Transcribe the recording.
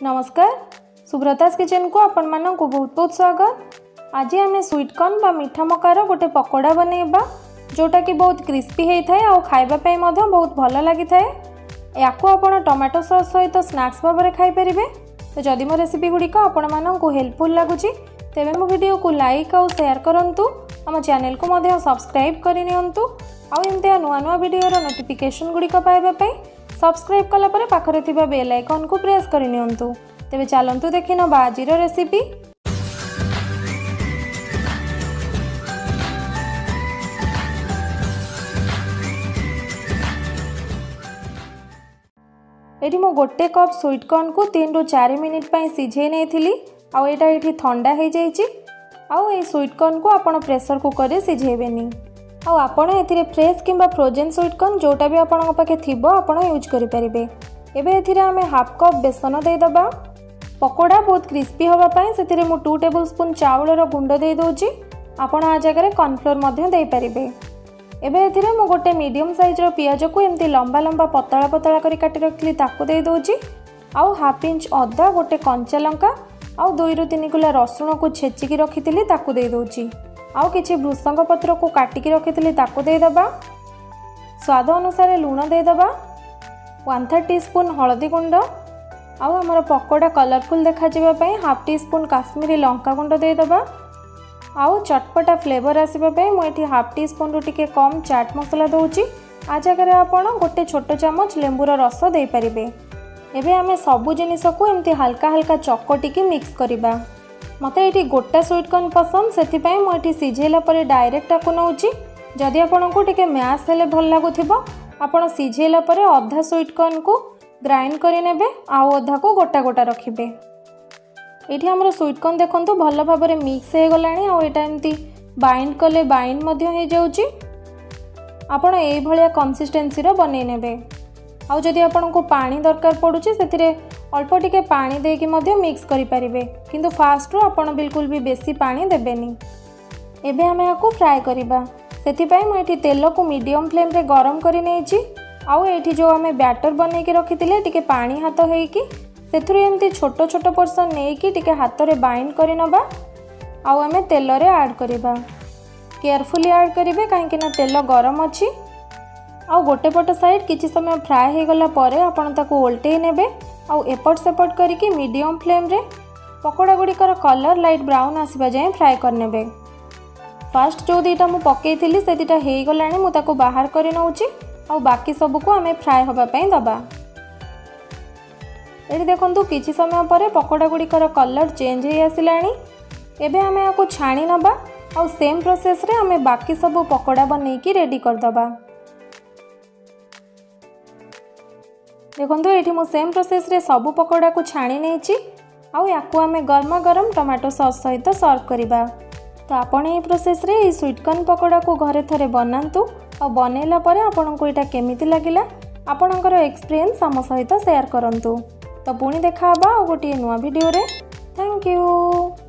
नमस्कार सुब्रतास किचन को आपण मानक बहुत बहुत स्वागत। आज आम स्वीट कॉर्न बा मीठा मकार गोटे पकोड़ा बनैबा जोटा कि बहुत क्रिस्पी होता है और खाइबा बहुत भल लगी था। या टमाटो सॉस सहित स्नैक्स भाव में खाईपर। तो जदि मो रेसिपी गुड़िक आपण मानक हेल्पफुल लगुच तेबे मो वीडियो को लाइक और शेयर करंतु। आम चैनल को मध्य सब्सक्राइब करनियंतु आउ एमते नुआ नुआ वीडियो नोटिफिकेशन गुड़िक पाइबा सब्सक्राइब कला परे पाखरे थिबा बेल आइकन को प्रेस करनियंतु। तेबे चलंतु देखिनो बाजीर रेसिपी। एठी मो गोटे कप स्वीट कॉर्न को 3 ରୁ 4 मिनिट पई सिझे नेथिली आउ एटा एठी ठंडा हे जाईची। आउ ए स्वीट कॉर्न को आपण प्रेशर कुकर रे सिझेबेनी। आउ आपण एथिरे फ्रेश किंबा फ्रोजन स्वीट कॉर्न जोटा भी आपण पाखे थिबो आपण यूज करि परिबे। एबे एथिरे हमें हाफ कप बेसन दे दबा। पकोड़ा बहुत क्रिस्पी होबा पई सेथिरे मु 2 टेबलस्पून चावलर गुंड दे दोची। आपण आ जगह रे कॉर्नफ्लोर मध्य दे परिबे। एबे एथिरे मु गोटे मीडियम साइज रो पियाज को एमती लंबा लंबा पतला पतला करी काटी रखली ताकू दे दोची। आउ हाफ इंच अदा गोटे कंचा लंका आउ 2 ରୁ 3 कुला रसुण को छेचिकी रखिथिली ताकू दे दोची। आउ किछि भृसंग पत्र को काटिकी रखिथिली ताकू दे दबा। स्वाद अनुसार लूण दे दबा। 1/3 टीस्पून हळदी गुंड आउ हमर पकोड़ा कलरफुल देखा जिबा पई हाफ टीस्पून काश्मीरी लंका गुंड दे दबा। आउ चटपटा फ्लेवर आसीबा पई मु एठी हाफ टीस्पून रु टिके कम चाट मसला दोची। आ जगह आपण गोटे छोटो चमच लेंबूर रस दे परिबे। एबे आमे सबु जिनिस को एमती हल्का हल्का चकटिकी मिक्स करिबा। मते एठी गोटा स्वीट कॉर्न पसंद सेथि पई मु एठी सिझेला परे डायरेक्ट आकु नउची। जदि आपनको टिके मैश हेले भल लागुथिबो आपण सिझेला परे आधा स्वीट कॉर्न को ग्राइंड करि नेबे आउ आधा को गोटा गोटा रखिबे। एठी हमर स्वीट कॉर्न देखंतु भल भाबरे मिक्स हे गलानी आउ एटा एमती बाइंड कले बाइंड मध्य हे जाउची। आपण एई भलिया कंसिस्टेंसी रो बनै नेबे। आउ जदि आपनको पानी दरकार पड़ुची सेथिरे अल्प टिके पानी देकी मध्य मिक्स करि परिबे किंतु फास्ट रो आपण बिल्कुल भी बेसी पानी देबेनी। एबे हमें याको फ्राई करिबा। सेथि पई मु एठी तेल को मीडियम फ्लेम रे गरम करि नेची। आउ एठी जो हमें बैटर बनै के रखितिले टिके पानी हाथ हेकी सेथुरे एमती छोटो छोटो पोर्शन नेकी टिके हाथ रे बाइंड करि नबा। आउ हमें तेल रे ऐड करिबा। केयरफुली ऐड करिवे काहे ना तेल गरम अछि। आउ गोटे पट साइड किछि समय फ्राई हे गला परे आपण ताको उल्टे नेबे आउ एपट सेपट करिकि मीडियम फ्लेम रे पकोड़ा गुड़िकर कलर लाइट ब्राउन आसीबा जाय फ्राई करनेबे। फास्ट जो दीटा मु पकेइथिली से दीटा हेई गलानी मु ताको बाहर करि नउची आउ बाकी सब को हमें फ्राई होबा पई दबा। एठी देखंतु किछि समय परे पकोड़ा गुड़िकर कलर चेंज हे आसिलानी। एबे हमें याको छाणी नबा आउ सेम प्रोसेस रे हमें बाकी सब पकोड़ा बनै की रेडी कर दबा। देखो ये मु सेम प्रोसेस रे सबू पकोड़ा को छाणी नेची आउ याकू आमे गरमा गरम टमाटो सॉस सहित सर्व करिबा। तो आपण ये प्रोसेस रे ये स्वीट कॉर्न पकोड़ा को घरे थरे बनांतु और बनैला परे आपनको एटा केमिति लागिला आपणकर एक्सपीरियंस आम सहित शेयर करंतु। तो पुणी देखा गोटे नुआ वीडियो रे। Thank you.